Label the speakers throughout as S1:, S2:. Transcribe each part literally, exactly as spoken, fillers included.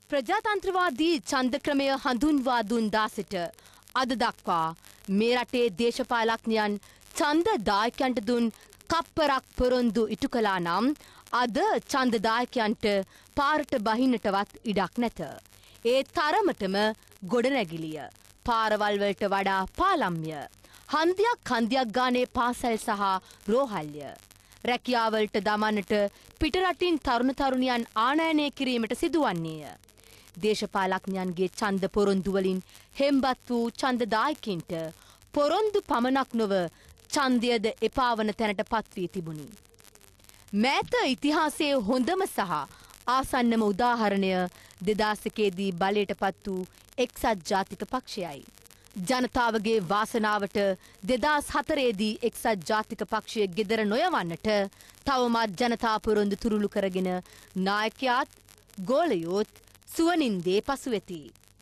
S1: ප්‍රජාතන්ත්‍රවාදී ඡන්ද ක්‍රමය හඳුන්වා දුන් දා සිට අද දක්වා මේ රටේ දේශපාලඥයන් ඡන්ද දායකයන්ට දුන් කප්පරක් පොරොන්දු ඉටු කළා නම් අද ඡන්ද දායකයන්ට පාරට බහින්නටවත් ඉඩක් නැත. ඒ තරමටම ගොඩනැගිලිය පාරවල් වලට වඩා පාලම්ය. හන්දියක් හන්දියක් ගානේ පාසල් සහ රෝහල්ය. රැකියාවලට දමන්නට පිටරටින් තරුණ තරුණියන් ආනයනය කිරීමට සිදුවන්නේය. දේශපාලඥයන්ගේ ඡන්ද පොරොන්දු වලින් හෙම්බත් වූ ඡන්ද දායකින්ට පොරොන්දු පමණක් නොව ඡන්දයද එපාවන තැනට පත් වී තිබුණි. මෑත ඉතිහාසයේ හොඳම සහ ආසන්නම උදාහරණය දෙදාස් එකේ දී බලයට පත් වූ එක්සත් ජාතික පක්ෂයයි. ජනතාවගේ වාසනාවට දෙදාස් හතරේ දී එක්සත් ජාතික පක්ෂයේ ගෙදර නොයවන්නට තවමත් ජනතා පොරොන්දු තුරුළු කරගෙන නායකයාත් ගෝලයෝත් සුවනින්දේ පසු වෙති.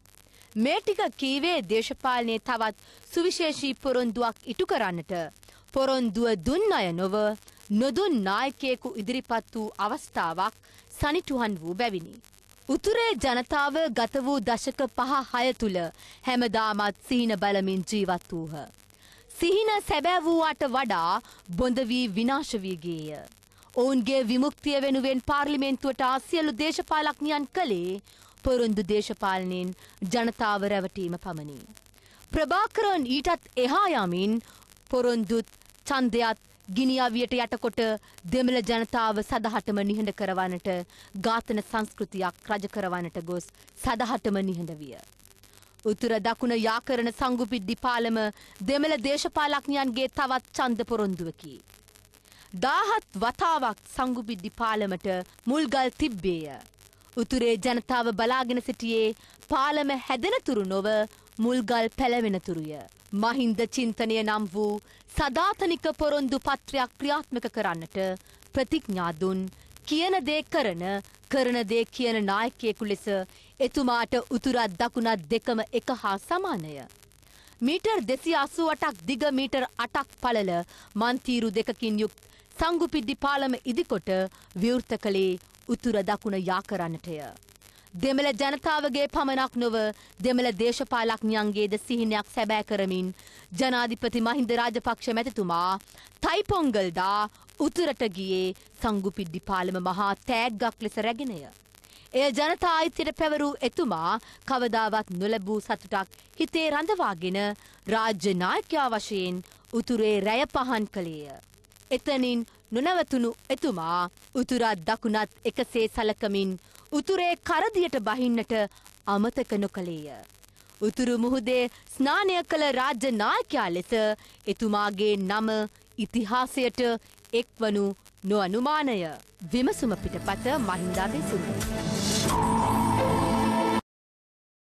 S1: මේ ටික කීවේ දේශපාලනයේ තවත් සුවිශේෂී පොරොන්දුවක් ඉටු කරන්නට පොරොන්දුව දුන් අය නොව නොදුන් නායකයෙකු ඉදිරිපත් වූ අවස්ථාවක් සනිටුහන් වූ බැවිනි. උතුරේ ජනතාව ගත වූ දශක පහ හය තුල හැමදාමත් සිහින බලමින් ජීවත් වූහ. සිහින සැබෑ වූවට වඩා බොඳ වී විනාශ වී ගියේය. ඔවුන්ගේ විමුක්තිය වෙනුවෙන් පාර්ලිමේන්තුවට ආ සියලු දේශපාලඥයන් කළේ පොරොන්දු දේශපාලනයෙන් ජනතාව රැවටීම පමණි. ප්‍රභාකරන් ඊටත් එහා යමින් පොරොන්දුත් ඡන්දයත් ගිනි අවියට යටකොට දෙමළ ජනතාව සදහටම නිහඬ කරවන්නට ඝාතන සංස්කෘතියක් රජ කරවන්නට ගොස් සදහටම නිහඬ විය. උතුර දකුණ යාකරන සංගුපිද්දි පාලම දෙමළ දේශපාලඥයන්ගේ තවත් ඡන්ද පොරොන්දුවකි. දාහත් වතාවක් සංගුපිද්දි පාලමට මුල්ගල් තිබ්බේය. උතුරේ ජනතාව බලාගෙන සිටියේ පාලම හැදෙන තුරු නොව මුල්ගල් පැලවෙන තුරුය. මහින්ද චින්තනය නම් වූ සදාතනික පොරොන්දු පත්‍රයක් ක්‍රියාත්මක කරන්නට ප්‍රතිඥා දුන් කියන දේ කරන කරන දේ කියන නායකයෙකු ලෙස එතුමාට උතුරත් දකුණත් දෙකම එක හා සමානය. මීටර් දෙසිය අසූ අටක් දිග මීටර් අටක් පළල මන්තීරු දෙකකින් යුක්ත සංගුපිද්දි පාලම ඉදිකොට විවෘත කළේ උතුර දකුණ යා කරන්නටය. දෙමළ ජනතාවගේ පමණක් නොව දෙමළ දේශපාලඥයන්ගේද සිහිනයක් සැබෑ කරමින් ජනාධිපති මහින්ද රාජපක්ෂ මැතිතුමා තයිපොංගල්දා උතුරට ගියේ සංගුපිද්දි පාලම මහා තෑග්ගක් ලෙස රැගෙනය. එය ජනතා අයිතියට පැවරූ එතුමා කවදාවත් නොලැබූ සතුටක් හිතේ රඳවාගෙන රාජ්‍ය නායකයා වශයෙන් උතුරේ රැය පහන් කළේය. එතනින් නොනවතුණු එතුමා උතුරත් දකුණත් එකසේ සලකමින් උතුරේ කරදියට බහින්නට අමතක නොකළේය. උතුරු මුහුදේ ස්නානය කළ රාජ්‍ය නායකයා ලෙස එතුමාගේ නම ඉතිහාසයට එක්වනු නොඅනුමානය. විමසුම පිටපත මහින්දා දෙසුම.